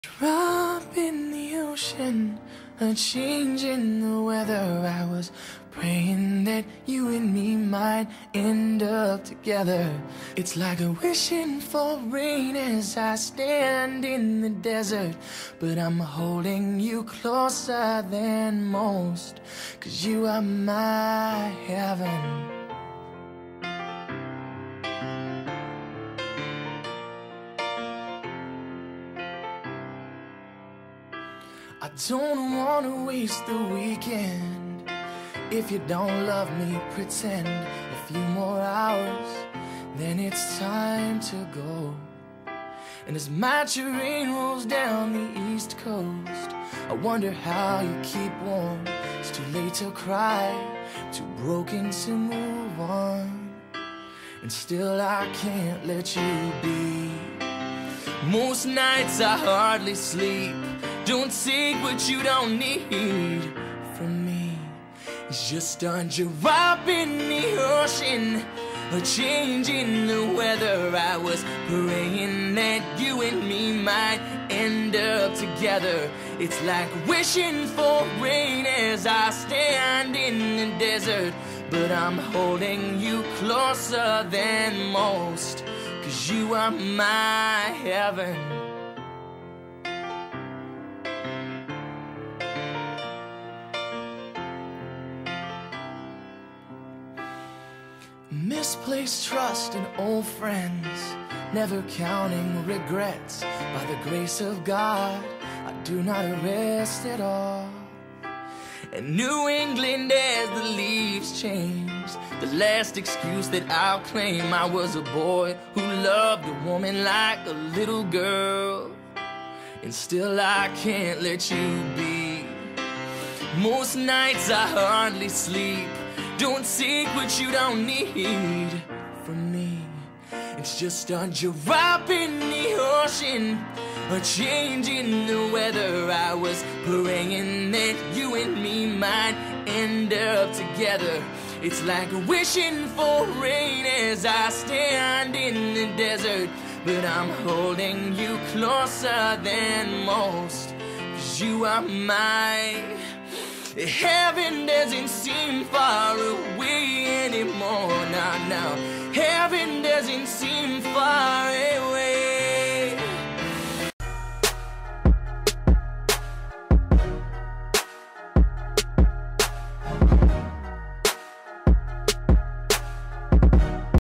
Drop in the ocean, a change in the weather. I was praying that you and me might end up together. It's like a wishing for rain as I stand in the desert, but I'm holding you closer than most, 'cause you are my heaven. I don't want to waste the weekend. If you don't love me, pretend a few more hours, then it's time to go. And as my train rolls down the east coast, I wonder how you keep warm. It's too late to cry, too broken to move on, and still I can't let you be. Most nights I hardly sleep. Don't take what you don't need from me. It's just a drop in the ocean, a change in the weather. I was praying that you and me might end up together. It's like wishing for rain as I stand in the desert, but I'm holding you closer than most, 'cause you are my heaven. Misplaced trust in old friends, never counting regrets. By the grace of God, I do not rest at all. And New England as the leaves change, the last excuse that I'll claim. I was a boy who loved a woman like a little girl, and still I can't let you be. Most nights I hardly sleep. Don't take what you don't need from me. It's just a drop in the ocean, a change in the weather. I was praying that you and me might end up together. It's like wishing for rain as I stand in the desert, but I'm holding you closer than most, 'cause you are my heaven. Doesn't seem far away anymore. Now, heaven doesn't seem far away.